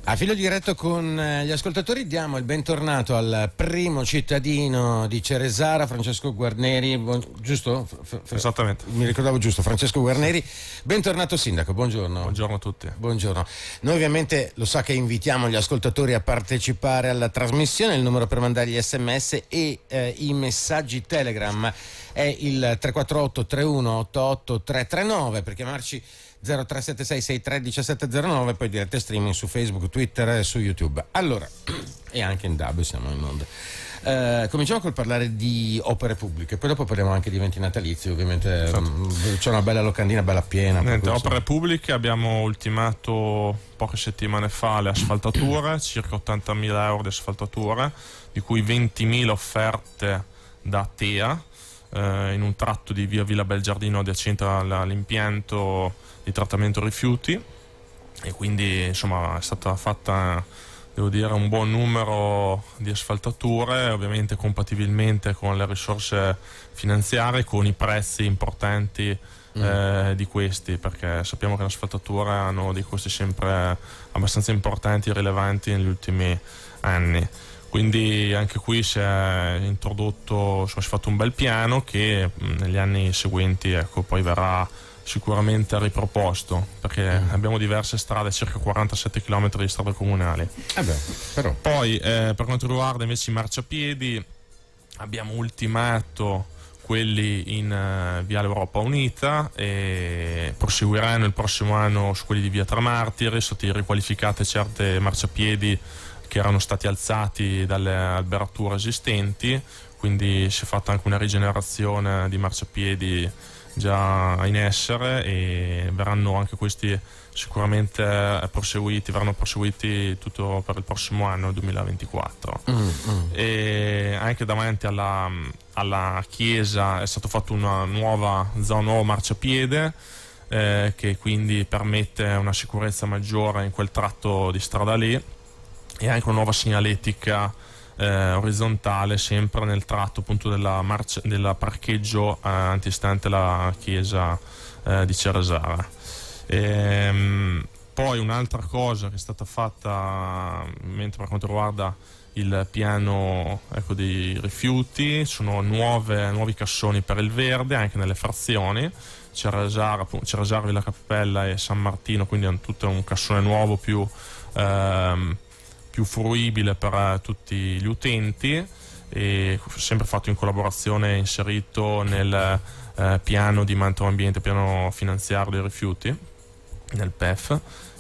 A filo diretto con gli ascoltatori diamo il bentornato al primo cittadino di Ceresara, Francesco Guarneri, giusto? Esattamente. Mi ricordavo giusto, Francesco Guarneri. Bentornato sindaco, buongiorno. Buongiorno a tutti. Buongiorno. Noi ovviamente lo sa che invitiamo gli ascoltatori a partecipare alla trasmissione, il numero per mandare gli sms e i messaggi Telegram è il 348 31 88 339, per chiamarci 0376 63 1709, poi dirette streaming su Facebook, Twitter e su YouTube. Allora, e anche in DAB siamo in onda. Cominciamo col parlare di opere pubbliche, poi dopo parliamo anche di eventi natalizi, ovviamente. Certo. C'è una bella locandina, bella piena. Opere pubbliche, abbiamo ultimato poche settimane fa le asfaltature, circa 80.000 euro di asfaltature, di cui 20.000 offerte da TEA, in un tratto di via Villa Belgiardino adiacente all'impianto di trattamento rifiuti, e quindi insomma è stata fatta, devo dire, un buon numero di asfaltature, ovviamente compatibilmente con le risorse finanziarie, con i prezzi importanti di questi, perché sappiamo che le asfaltature hanno dei costi sempre abbastanza importanti e rilevanti negli ultimi anni. Quindi anche qui si è introdotto, insomma, si è fatto un bel piano che negli anni seguenti, poi verrà sicuramente riproposto, perché abbiamo diverse strade, circa 47 km di strade comunali. Però. Poi per quanto riguarda invece i marciapiedi, abbiamo ultimato quelli in Viale Europa Unita e proseguiranno il prossimo anno su quelli di Via Tre Martiri. Sono state riqualificate certe marciapiedi che erano stati alzati dalle alberature esistenti, quindi si è fatta anche una rigenerazione di marciapiedi già in essere, e verranno anche questi sicuramente verranno proseguiti tutto per il prossimo anno, il 2024. E anche davanti alla chiesa è stato fatto una nuova zona, un nuovo marciapiede, che quindi permette una sicurezza maggiore in quel tratto di strada lì, e anche una nuova segnaletica orizzontale sempre nel tratto appunto della parcheggio antistante la chiesa di Ceresara. Poi un'altra cosa che è stata fatta, mentre per quanto riguarda il piano dei rifiuti, sono nuovi cassoni per il verde anche nelle frazioni Ceresara, Villa Cappella e San Martino, quindi hanno tutto un cassone nuovo più fruibile per tutti gli utenti, e sempre fatto in collaborazione, inserito nel piano di Mantova Ambiente, piano finanziario dei rifiuti, nel PEF.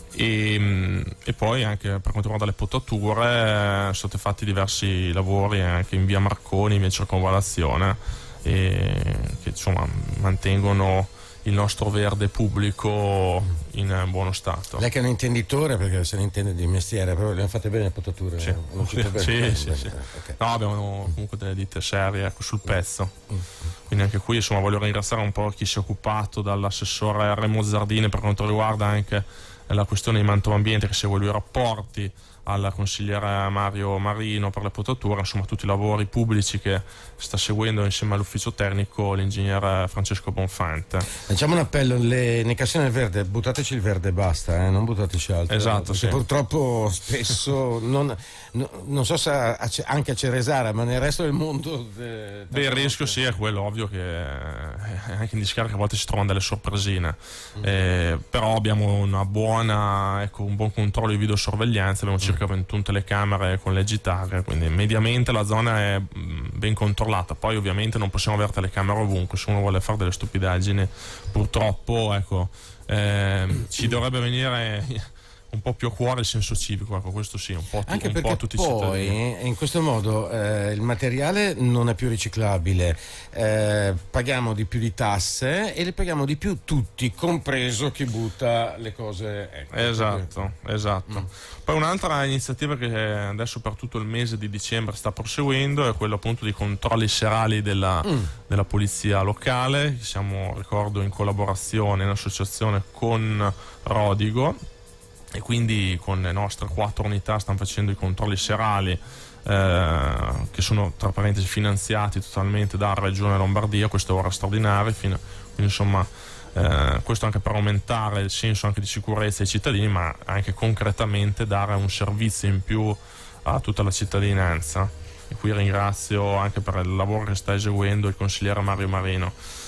E poi anche per quanto riguarda le potature sono stati fatti diversi lavori anche in via Marconi, in via Circonvallazione, che insomma mantengono il nostro verde pubblico in buono stato. Lei che è un intenditore, perché se ne intende di mestiere, però le fate bene le potature? Sì. Sì. Okay. No, abbiamo comunque delle ditte serie sul pezzo. Quindi anche qui insomma voglio ringraziare un po' chi si è occupato, dall'assessore Remo Zardini per quanto riguarda anche la questione di Mantova Ambiente, che segue lui i rapporti, al consigliere Mario Marino per le potature, insomma tutti i lavori pubblici che sta seguendo insieme all'ufficio tecnico l'ingegnere Francesco Bonfante. Facciamo un appello, nei cassoni del verde buttateci il verde e basta, non buttateci altro. Esatto, sì. Purtroppo spesso non so se anche a Ceresara, ma nel resto del mondo il rischio sì è quello, ovvio che anche in discarica a volte si trovano delle sorpresine, però abbiamo un buon controllo di videosorveglianza, abbiamo circa 21 telecamere con le gitare, quindi mediamente la zona è ben controllata. Poi ovviamente non possiamo avere telecamere ovunque, se uno vuole fare delle stupidaggini purtroppo ci dovrebbe venire un po' più a cuore il senso civico, questo sì, un po' anche un po' tutti i cittadini. Poi in questo modo il materiale non è più riciclabile, paghiamo di più di tasse e le paghiamo di più tutti, compreso chi butta le cose. Esatto. Poi un'altra iniziativa che adesso per tutto il mese di dicembre sta proseguendo è quello appunto di controlli serali della polizia locale. Siamo, ricordo, in collaborazione, in associazione con Rodigo, e quindi con le nostre 4 unità stanno facendo i controlli serali, che sono tra parentesi finanziati totalmente dalla Regione Lombardia. Queste ore straordinarie, quindi insomma questo anche per aumentare il senso anche di sicurezza ai cittadini, ma anche concretamente dare un servizio in più a tutta la cittadinanza. E qui ringrazio anche per il lavoro che sta eseguendo il consigliere Mario Marino.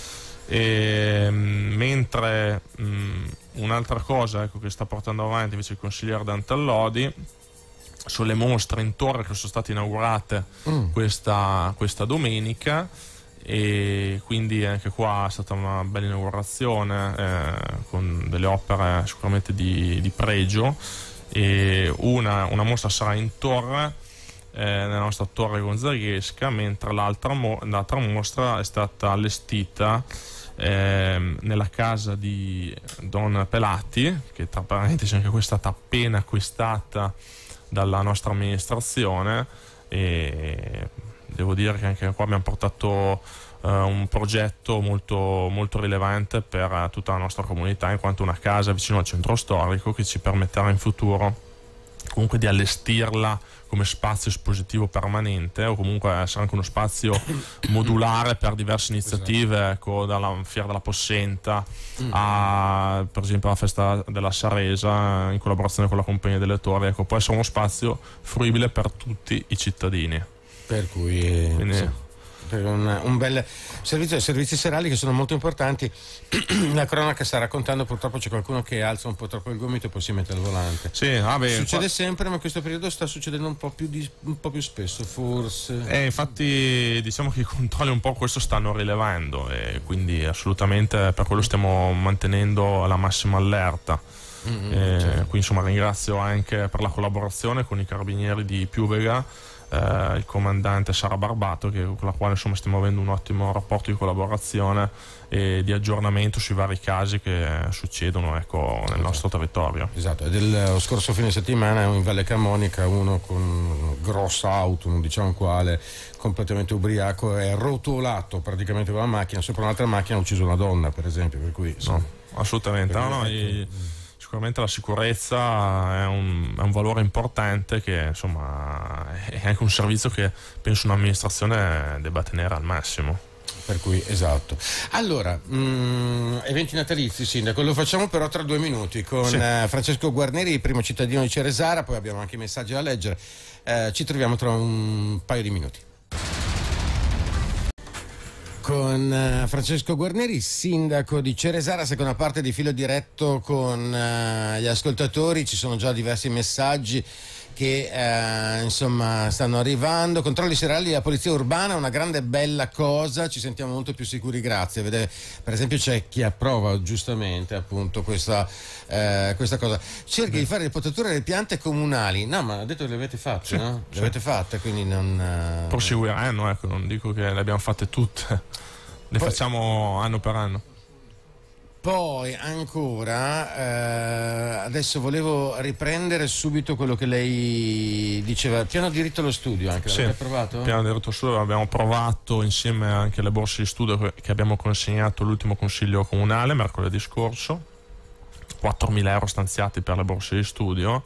Mentre un'altra cosa, ecco, che sta portando avanti invece il consigliere Dantallodi sono le mostre in torre che sono state inaugurate questa domenica, e quindi anche qua è stata una bella inaugurazione con delle opere sicuramente di pregio, e una mostra sarà in torre, nella nostra torre gonzaghesca, mentre l'altra mostra è stata allestita nella casa di Don Pelati, che tra parentesi anche questa è stata appena acquistata dalla nostra amministrazione, e devo dire che anche qua abbiamo portato un progetto molto, molto rilevante per tutta la nostra comunità, in quanto una casa vicino al centro storico che ci permetterà in futuro comunque di allestirla come spazio espositivo permanente, o comunque essere anche uno spazio modulare per diverse iniziative, ecco, dalla Fiera della Possenta a, per esempio, la Festa della Saresa in collaborazione con la Compagnia delle Torri. Ecco, può essere uno spazio fruibile per tutti i cittadini. Per cui Quindi, per un bel servizi serali che sono molto importanti. La cronaca sta raccontando, purtroppo c'è qualcuno che alza un po' troppo il gomito e poi si mette al volante. sì, Succede sempre, ma in questo periodo sta succedendo un po' più spesso, forse. Infatti diciamo che i controlli un po' questo stanno rilevando, e quindi assolutamente per quello stiamo mantenendo la massima allerta. Certo. Quindi insomma ringrazio anche per la collaborazione con i carabinieri di Piuvega, il comandante Sara Barbato, con la quale insomma stiamo avendo un ottimo rapporto di collaborazione e di aggiornamento sui vari casi che succedono, ecco, nel nostro territorio. Esatto, e dello scorso fine settimana in Valle Camonica uno con grossa auto, non diciamo quale, completamente ubriaco, è rotolato praticamente con la macchina sopra un'altra macchina, ha ucciso una donna, per esempio, per cui No, assolutamente. Sicuramente la sicurezza è un valore importante, che insomma è anche un servizio che penso un'amministrazione debba tenere al massimo. Per cui, esatto. Allora, eventi natalizi, Sindaco, lo facciamo però tra 2 minuti con Francesco Guarneri, primo cittadino di Ceresara, poi abbiamo anche i messaggi da leggere. Ci troviamo tra un paio di minuti. Con Francesco Guarneri, sindaco di Ceresara, seconda parte di Filo Diretto con gli ascoltatori. Ci sono già diversi messaggi che insomma stanno arrivando. Controlli serali della polizia urbana, una grande bella cosa, ci sentiamo molto più sicuri, grazie. Vedete, per esempio c'è chi approva giustamente appunto questa cosa. Cerchi di fare le potature delle piante comunali. No, ma ha detto che le avete fatte, no? Le avete fatte, quindi non proseguiranno, ecco, non dico che le abbiamo fatte tutte, le facciamo anno per anno. Poi ancora, adesso volevo riprendere subito quello che lei diceva, piano diritto allo studio anche, l'avete approvato? Piano diritto allo studio abbiamo approvato insieme anche alle borse di studio che abbiamo consegnato all'ultimo consiglio comunale mercoledì scorso, 4.000 euro stanziati per le borse di studio,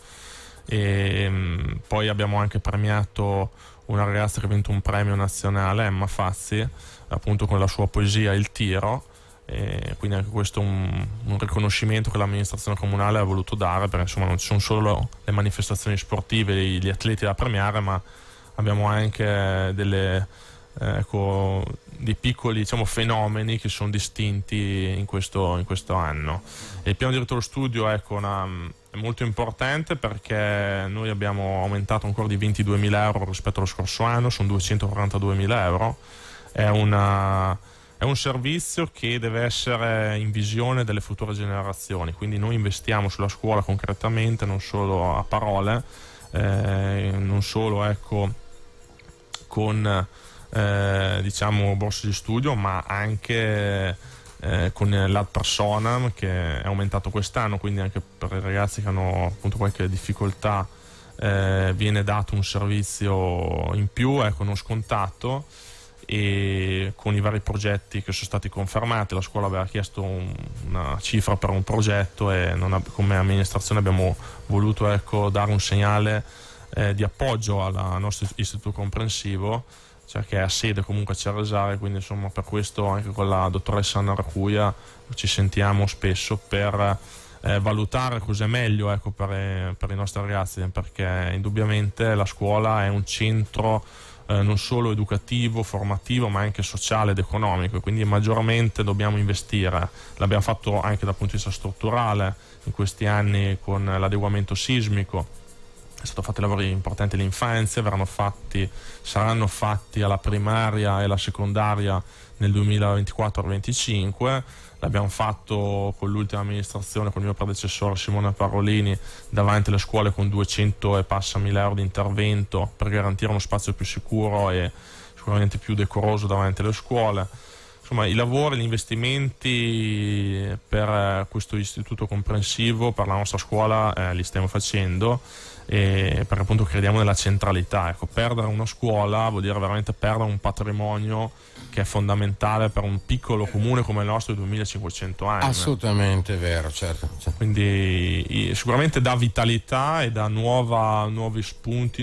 e poi abbiamo anche premiato una ragazza che ha vinto un premio nazionale, Emma Fazzi, appunto con la sua poesia Il Tiro. E quindi anche questo è un riconoscimento che l'amministrazione comunale ha voluto dare, perché insomma non ci sono solo le manifestazioni sportive, gli atleti da premiare, ma abbiamo anche dei piccoli, diciamo, fenomeni che sono distinti in questo anno. E il piano diretto allo studio, ecco, è molto importante, perché noi abbiamo aumentato ancora di 22.000 euro rispetto allo scorso anno, sono 242.000 euro. È un servizio che deve essere in visione delle future generazioni, quindi noi investiamo sulla scuola concretamente, non solo a parole, non solo, ecco, con diciamo borse di studio, ma anche con l'ad personam, che è aumentato quest'anno, quindi anche per i ragazzi che hanno appunto qualche difficoltà viene dato un servizio in più, ecco, non scontato. E con i vari progetti che sono stati confermati, la scuola aveva chiesto una cifra per un progetto, e come amministrazione abbiamo voluto, ecco, dare un segnale di appoggio al nostro istituto comprensivo. cioè che è a sede comunque a Ceresare, quindi insomma per questo anche con la dottoressa Anna Racuia ci sentiamo spesso per valutare cos'è meglio, ecco, per i nostri ragazzi, perché indubbiamente la scuola è un centro non solo educativo, formativo, ma anche sociale ed economico, e quindi maggiormente dobbiamo investire. L'abbiamo fatto anche dal punto di vista strutturale in questi anni con l'adeguamento sismico. È stato fatto lavori importanti all'infanzia, saranno fatti alla primaria e alla secondaria nel 2024-25. L'abbiamo fatto con l'ultima amministrazione, con il mio predecessore Simone Parolini, davanti alle scuole con 200 e passa mila euro di intervento per garantire uno spazio più sicuro e sicuramente più decoroso davanti alle scuole. Insomma, i lavori, gli investimenti per questo istituto comprensivo, per la nostra scuola, li stiamo facendo, perché appunto crediamo nella centralità. Ecco, perdere una scuola vuol dire veramente perdere un patrimonio che è fondamentale per un piccolo comune come il nostro di 2500 anni. Assolutamente vero, certo. Quindi sicuramente dà vitalità e dà nuovi spunti,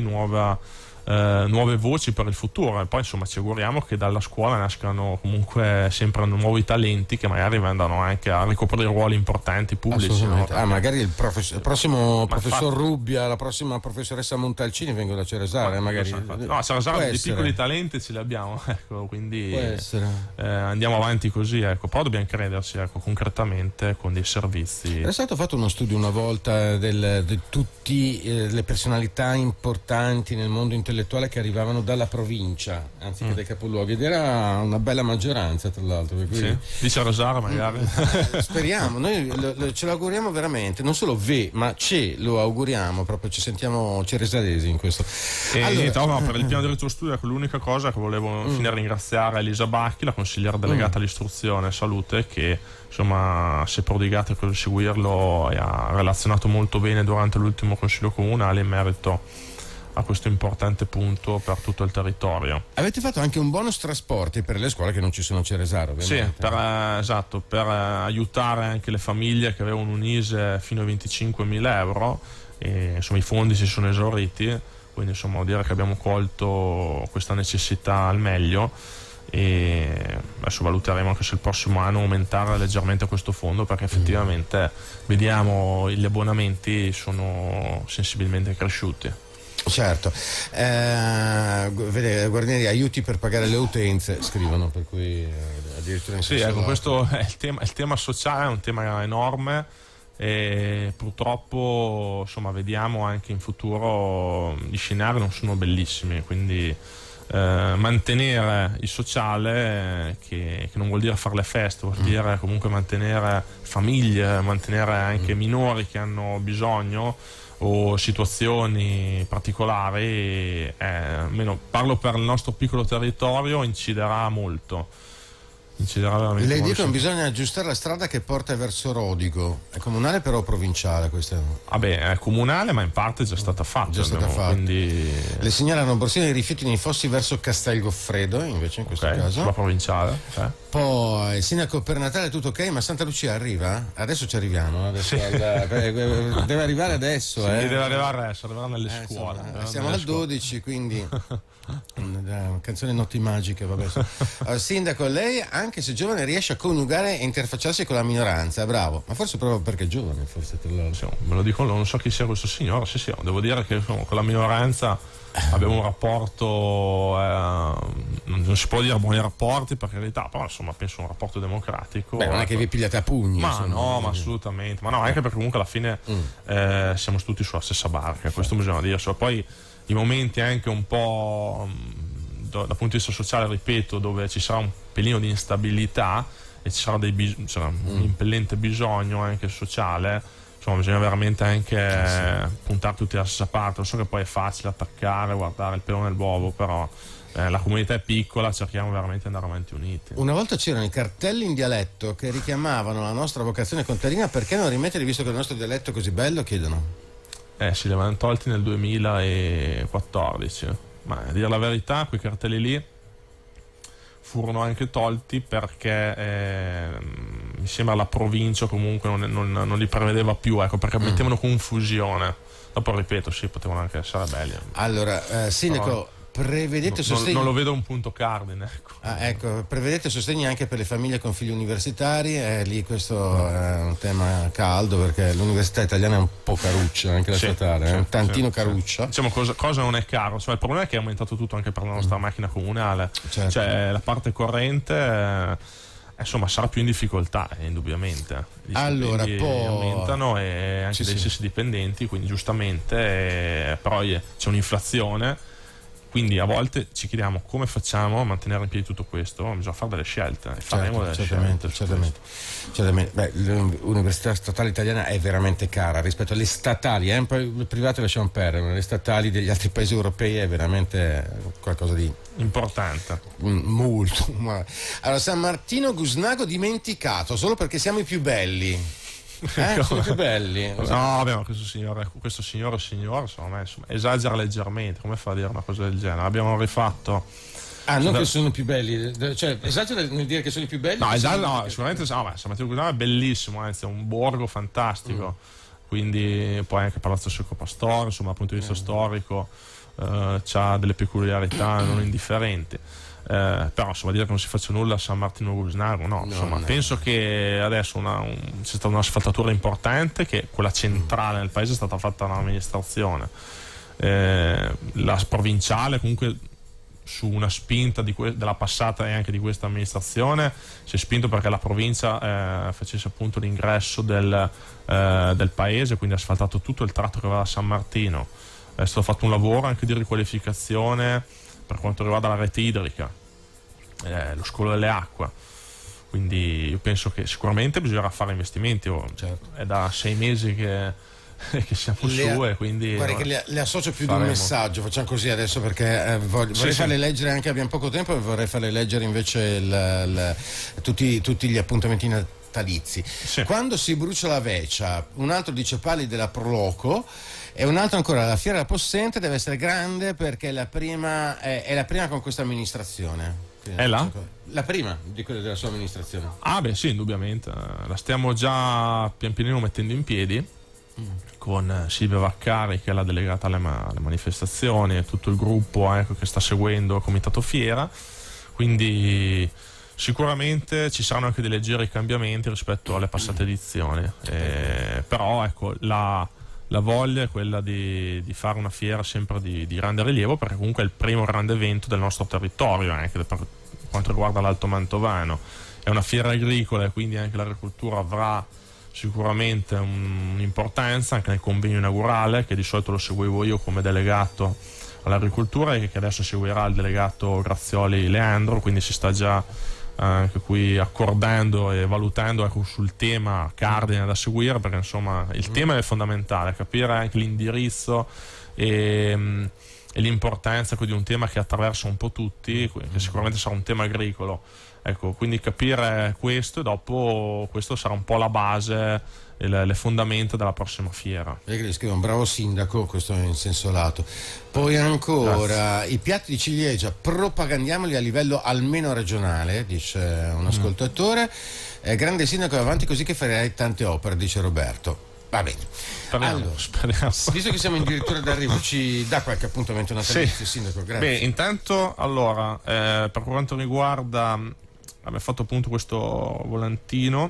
nuove voci per il futuro, e poi insomma ci auguriamo che dalla scuola nascano comunque sempre nuovi talenti che magari vadano anche a ricoprire ruoli importanti pubblici, no? Magari il prossimo professor Rubbia, la prossima professoressa Montalcini vengono da Ceresare, magari. No, a Ceresare di piccoli talenti ce li abbiamo, ecco, quindi andiamo avanti così, ecco. Però dobbiamo crederci, ecco, concretamente con dei servizi. È stato fatto uno studio una volta di tutte le personalità importanti nel mondo intellettuale che arrivavano dalla provincia anziché dai capoluoghi, ed era una bella maggioranza, tra l'altro. Sì, di Ceresare magari. Speriamo, noi ce lo auguriamo veramente, non solo ma ce lo auguriamo, proprio ci sentiamo ceresaresi in questo. Allora, per il piano diretto studio, ecco, l'unica cosa che volevo infine ringraziare Elisa Bacchi, la consigliera delegata all'istruzione e salute, che insomma si è prodigata per seguirlo e ha relazionato molto bene durante l'ultimo consiglio comunale in merito a questo importante punto per tutto il territorio. Avete fatto anche un bonus trasporti per le scuole che non ci sono a Ceresare, ovviamente. Sì, per aiutare anche le famiglie che avevano un ISE fino a 25.000 euro, e insomma i fondi si sono esauriti, quindi insomma vuol dire che abbiamo colto questa necessità al meglio, e adesso valuteremo anche se il prossimo anno aumentare leggermente questo fondo, perché effettivamente vediamo gli abbonamenti sono sensibilmente cresciuti. Certo, Guarnieri, aiuti per pagare le utenze, scrivono, per cui addirittura in sì, ecco, questo è il tema sociale, è un tema enorme, e purtroppo insomma vediamo anche in futuro gli scenari non sono bellissimi, quindi mantenere il sociale, che non vuol dire fare le feste, vuol dire comunque mantenere famiglie, mantenere anche minori che hanno bisogno o situazioni particolari, almeno parlo per il nostro piccolo territorio, inciderà molto. Veramente. Le dicono che bisogna aggiustare la strada che porta verso Rodigo. È comunale però o provinciale questa? È comunale, ma in parte è già stata fatta. Quindi... Le segnalano borsine di rifiuti nei fossi verso Castel Goffredo, invece in questo caso. Sulla provinciale. Poi il sindaco, per Natale tutto ok, ma Santa Lucia arriva? Adesso ci arriviamo. Adesso deve arrivare adesso. Sì, deve arrivare adesso, arriverà nelle scuole. Siamo al 12, quindi... canzone Notti Magiche, vabbè. Sindaco, lei, anche se giovane, riesce a coniugare e interfacciarsi con la minoranza, bravo, ma forse proprio perché è giovane, forse me lo dico, non so chi sia questo signore. Sì, devo dire che con la minoranza abbiamo un rapporto, non si può dire buoni rapporti per carità, però insomma penso un rapporto democratico. Non è che vi pigliate a pugni, ma assolutamente, ma no, anche perché comunque alla fine siamo tutti sulla stessa barca, questo bisogna dirlo. Poi i momenti anche un po' dal punto di vista sociale, ripeto, dove ci sarà un pelino di instabilità e ci sarà un impellente bisogno anche sociale, insomma bisogna veramente anche puntare tutti alla stessa parte. Lo so che poi è facile attaccare, guardare il pelo nell'uovo, però la comunità è piccola, cerchiamo veramente di andare avanti uniti. Una volta c'erano i cartelli in dialetto che richiamavano la nostra vocazione contadina, perché non rimetterli visto che il nostro dialetto è così bello, chiedono? Si li avevano tolti nel 2014, ma a dire la verità quei cartelli lì furono anche tolti perché mi sembra la provincia comunque non li prevedeva più, ecco, perché mettevano confusione. Dopo ripeto, sì, potevano anche essere belli. Allora, sindaco, Prevedete sostegni? Non lo vedo un punto cardine. Ecco, prevedete sostegni anche per le famiglie con figli universitari? Lì questo è un tema caldo, perché l'università italiana è un po' caruccia, anche la statale, è un tantino caruccia. Diciamo cosa non è caro, cioè, il problema è che è aumentato tutto anche per la nostra macchina comunale, cioè la parte corrente insomma sarà più in difficoltà, indubbiamente. Allora poi aumentano, e anche dei stessi dipendenti, quindi giustamente, però c'è un'inflazione, quindi a volte ci chiediamo come facciamo a mantenere in piedi tutto questo. Bisogna fare delle scelte, e faremo delle scelte. Certamente. Beh, l'università statale italiana è veramente cara rispetto alle statali, poi le private lasciamo perdere, ma le statali degli altri paesi europei è veramente qualcosa di importante, molto. Allora, San Martino Gusnago dimenticato solo perché siamo i più belli. Sono più belli. No, vabbè, ma questo signore insomma, esagera leggermente. Come fa a dire una cosa del genere? Abbiamo rifatto. Non che sono più belli, cioè esagera nel dire che sono i più belli? No, sicuramente San Martino Gusnago è bellissimo, anzi è un borgo fantastico. Quindi poi anche Palazzo Secco Pastore, insomma, dal punto di vista storico c'ha delle peculiarità non indifferenti. Però insomma, dire che non si faccia nulla a San Martino Gusnago, no. Penso che adesso c'è stata un'asfaltatura importante, che quella centrale nel paese è stata fatta dall'amministrazione, la provinciale comunque su una spinta della passata e anche di questa amministrazione si è spinto perché la provincia facesse appunto l'ingresso del paese, quindi ha asfaltato tutto il tratto che va da San Martino. È stato fatto un lavoro anche di riqualificazione per quanto riguarda la rete idrica, lo scolo delle acque, quindi io penso che sicuramente bisognerà fare investimenti. È da 6 mesi che siamo su, e quindi guarda che le associo più di un messaggio. Facciamo così adesso, perché vorrei farle leggere, anche abbiamo poco tempo, e vorrei farle leggere invece tutti gli appuntamenti natalizi. Quando si brucia la veccia, un altro dice pali della Proloco, e un altro ancora, la fiera della Possente deve essere grande perché è la prima con questa amministrazione. È la prima di quella della sua amministrazione. Sì, indubbiamente la stiamo già pian pianino mettendo in piedi, con Silvia Vaccari, che è la delegata alle manifestazioni, e tutto il gruppo che sta seguendo il comitato fiera, quindi sicuramente ci saranno anche dei leggeri cambiamenti rispetto alle passate edizioni, però ecco, la voglia è quella di fare una fiera sempre di grande rilievo, perché comunque è il primo grande evento del nostro territorio, anche per quanto riguarda l'Alto Mantovano. È una fiera agricola, e quindi anche l'agricoltura avrà sicuramente un'importanza anche nel convegno inaugurale, che di solito lo seguivo io come delegato all'agricoltura, e che adesso seguirà il delegato Grazioli Leandro, quindi si sta già anche qui accordando e valutando sul tema cardine da seguire, perché insomma il tema è fondamentale, capire anche l'indirizzo e l'importanza di un tema che attraversa un po' tutti, che sicuramente sarà un tema agricolo. Ecco, quindi capire questo, e dopo questo sarà un po' la base e le fondamenta della prossima fiera. Vedi che scrive un bravo sindaco, questo in senso lato. Poi ancora i piatti di ciliegia, propagandiamoli a livello almeno regionale, dice un ascoltatore. Grande sindaco, avanti così che farai tante opere, dice Roberto. Va bene. Speriamo. Visto che siamo addirittura d'arrivo, ci dà qualche appuntamento natalizio, sindaco? Grazie. Intanto, allora, per quanto riguarda, abbiamo fatto appunto questo volantino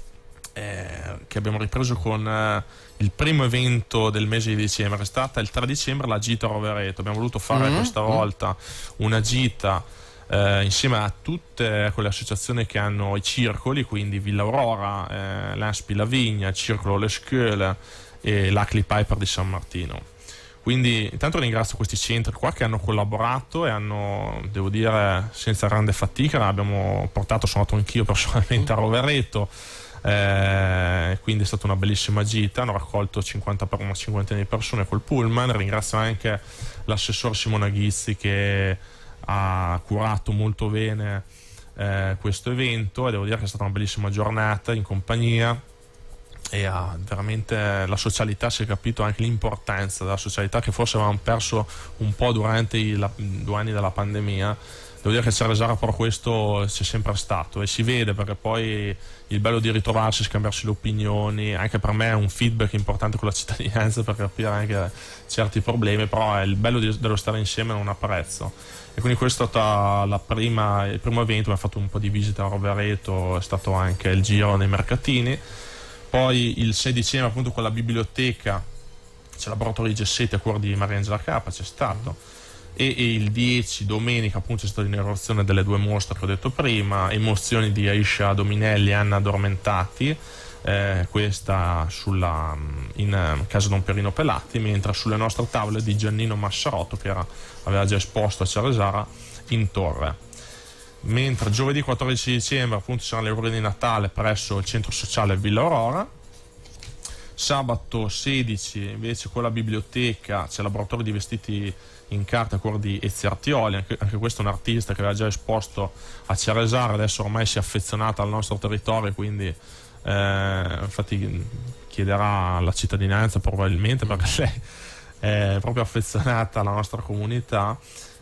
che abbiamo ripreso con il primo evento del mese di dicembre. È stata il 3 dicembre la gita a Rovereto. Abbiamo voluto fare questa volta una gita insieme a tutte quelle associazioni che hanno i circoli, quindi Villa Aurora, l'Aspi La Vigna, il Circolo Le Scuole e l'Acli Piper di San Martino. Quindi intanto ringrazio questi centri qua che hanno collaborato e hanno, devo dire, senza grande fatica, abbiamo portato, sono andato anch'io personalmente a Rovereto, quindi è stata una bellissima gita, hanno raccolto una cinquantina di persone col pullman. Ringrazio anche l'assessore Simona Ghizzi, che ha curato molto bene questo evento, e devo dire che è stata una bellissima giornata in compagnia, e veramente la socialità, si è capito anche l'importanza della socialità, che forse avevamo perso un po' durante i 2 anni della pandemia, devo dire che a Ceresara però questo c'è sempre stato e si vede, perché poi il bello di ritrovarsi, scambiarsi le opinioni, anche per me è un feedback importante con la cittadinanza per capire anche certi problemi, però è il bello dello stare insieme non ha prezzo. E quindi questo è stato il primo evento, mi ha fatto un po' di visita a Rovereto, è stato anche il giro nei mercatini. Poi il 6 dicembre appunto con la biblioteca, c'è il laboratorio di Gessetti a cuore di Mariangela Capa, c'è stato. E il 10 domenica appunto c'è stata l'inaugurazione delle 2 mostre che ho detto prima, emozioni di Aisha Dominelli e Anna Addormentati, questa in casa Don Perino Pelatti, mentre sulle nostre tavole di Giannino Massarotto, che aveva già esposto a Ceresara in torre. Mentre giovedì 14 dicembre appunto saranno le auguri di Natale presso il centro sociale Villa Aurora. Sabato 16 invece con la biblioteca c'è il laboratorio di vestiti in carta a cuore di Ezio Artioli, anche questo è un artista che aveva già esposto a Ceresara, adesso ormai si è affezionata al nostro territorio, quindi infatti chiederà la cittadinanza probabilmente, perché lei è proprio affezionata alla nostra comunità.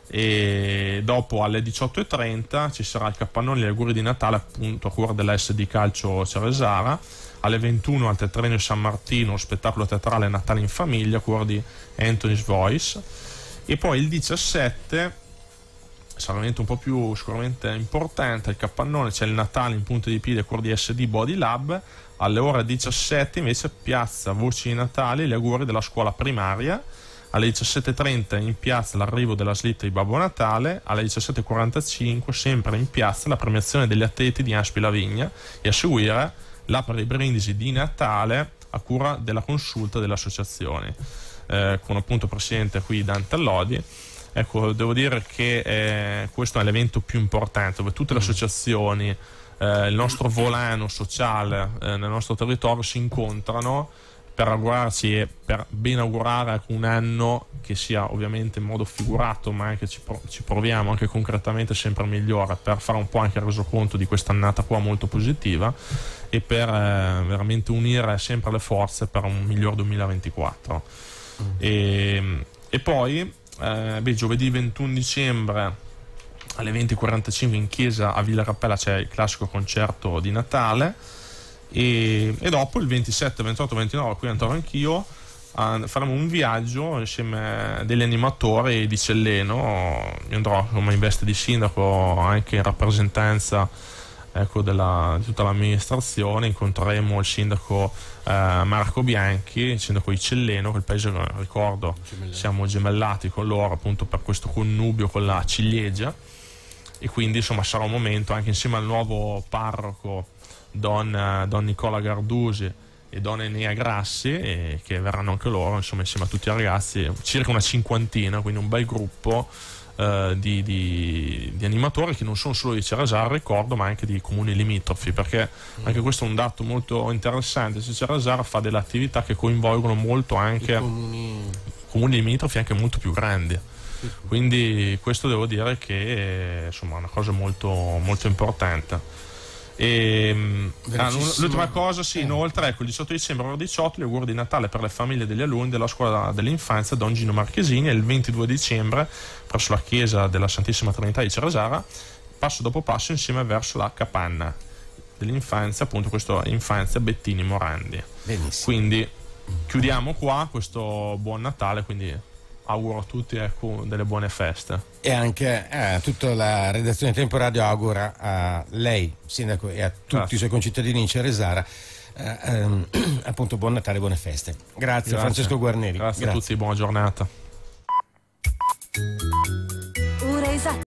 E dopo alle 18:30 ci sarà il capannone e gli auguri di Natale appunto a cuore dell'SD Calcio Ceresara. Alle 21 al Teatro San Martino spettacolo teatrale Natale in famiglia a cuore di Anthony's Voice. E poi il 17 sarà un evento un po' più sicuramente importante, il capannone, c'è il Natale in punta di piedi a cuore di SD Body Lab. Alle ore 17 invece piazza Voci di Natale, gli auguri della scuola primaria. Alle 17:30 in piazza l'arrivo della slitta di Babbo Natale. Alle 17:45 sempre in piazza la premiazione degli atleti di Aspi Lavigna, e a seguire l'apre i brindisi di Natale a cura della consulta delle associazioni, con appunto presidente qui Dante Allodi. Ecco, devo dire che questo è l'evento più importante, dove tutte le associazioni, il nostro volano sociale nel nostro territorio si incontrano per augurarci e per ben augurare un anno che sia ovviamente in modo figurato, ma anche ci proviamo anche concretamente sempre migliore, per fare un po' anche il resoconto di quest'annata qua molto positiva e per veramente unire sempre le forze per un miglior 2024. E poi giovedì 21 dicembre alle 20:45 in chiesa a Villa Cappella c'è il classico concerto di Natale. E dopo il 27, 28, 29 qui andrò anch'io, faremo un viaggio insieme a degli animatori di Celleno. Io andrò come in veste di sindaco, anche in rappresentanza di tutta l'amministrazione. Incontreremo il sindaco Marco Bianchi, il sindaco di Celleno, quel paese, ricordo, siamo gemellati con loro appunto per questo connubio con la ciliegia, e quindi insomma sarà un momento anche insieme al nuovo parroco Don Nicola Gardusi e Don Enea Grassi, che verranno anche loro insomma insieme a tutti i ragazzi, circa una 50, quindi un bel gruppo di animatori che non sono solo di Ceresara, ricordo, ma anche di comuni limitrofi, perché anche questo è un dato molto interessante. Ceresara fa delle attività che coinvolgono molto anche comuni limitrofi anche molto più grandi, quindi questo devo dire che insomma è una cosa molto, molto importante. L'ultima cosa, inoltre, ecco, il 18 dicembre ore 18 gli auguri di Natale per le famiglie degli alunni della scuola dell'infanzia Don Gino Marchesini, e il 22 dicembre presso la chiesa della Santissima Trinità di Ceresara, passo dopo passo insieme verso la capanna dell'infanzia, appunto questo infanzia Bettini Morandi. Benissimo. Quindi chiudiamo qua questo buon Natale, quindi auguro a tutti delle buone feste. E anche tutta la redazione Tempo Radio augura a lei, sindaco, e a tutti i suoi concittadini in Ceresara appunto buon Natale e buone feste. Grazie. Francesco Guarneri. Grazie a tutti, buona giornata.